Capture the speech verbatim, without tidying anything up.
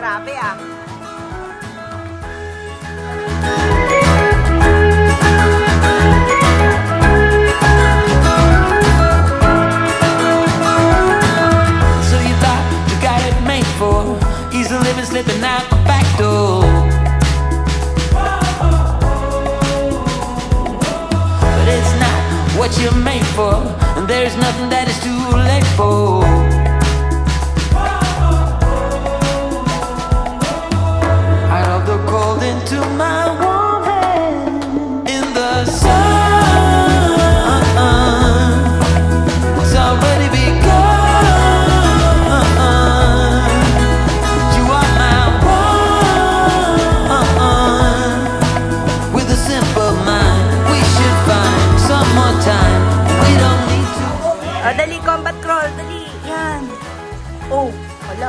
Grabe ah. So you thought you got it made for easy living, slipping out the back door. But it's not what you're made for, and there's nothing that is too late for. Out of the cold into my warm hand in the sun. It's already begun. You are my one. With a simple mind, we should find some more time. We don't need to. Oh, dali, combat crawl. Dali. Yan. Oh, wala.